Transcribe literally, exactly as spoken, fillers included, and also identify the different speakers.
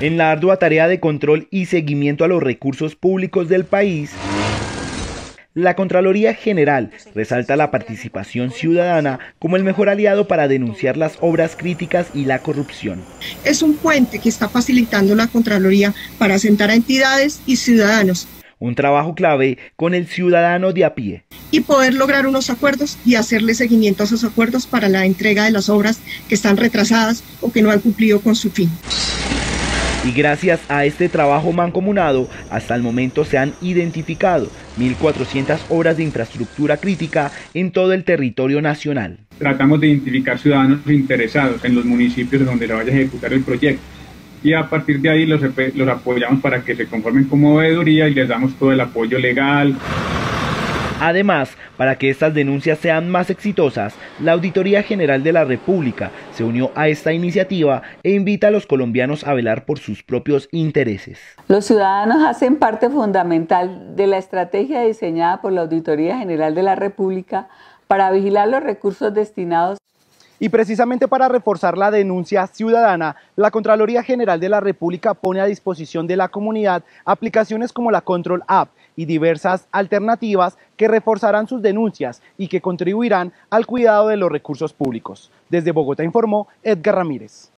Speaker 1: En la ardua tarea de control y seguimiento a los recursos públicos del país, la Contraloría General resalta la participación ciudadana como el mejor aliado para denunciar las obras críticas y la corrupción.
Speaker 2: Es un puente que está facilitando la Contraloría para sentar a entidades y ciudadanos.
Speaker 1: Un trabajo clave con el ciudadano de a pie.
Speaker 2: Y poder lograr unos acuerdos y hacerle seguimiento a esos acuerdos para la entrega de las obras que están retrasadas o que no han cumplido con su fin.
Speaker 1: Y gracias a este trabajo mancomunado, hasta el momento se han identificado mil cuatrocientas obras de infraestructura crítica en todo el territorio nacional.
Speaker 3: Tratamos de identificar ciudadanos interesados en los municipios donde se vaya a ejecutar el proyecto y a partir de ahí los, los apoyamos para que se conformen como veeduría y les damos todo el apoyo legal.
Speaker 1: Además, para que estas denuncias sean más exitosas, la Auditoría General de la República se unió a esta iniciativa e invita a los colombianos a velar por sus propios intereses.
Speaker 4: Los ciudadanos hacen parte fundamental de la estrategia diseñada por la Auditoría General de la República para vigilar los recursos destinados.
Speaker 1: Y precisamente para reforzar la denuncia ciudadana, la Contraloría General de la República pone a disposición de la comunidad aplicaciones como la Control App y diversas alternativas que reforzarán sus denuncias y que contribuirán al cuidado de los recursos públicos. Desde Bogotá informó Edgar Ramírez.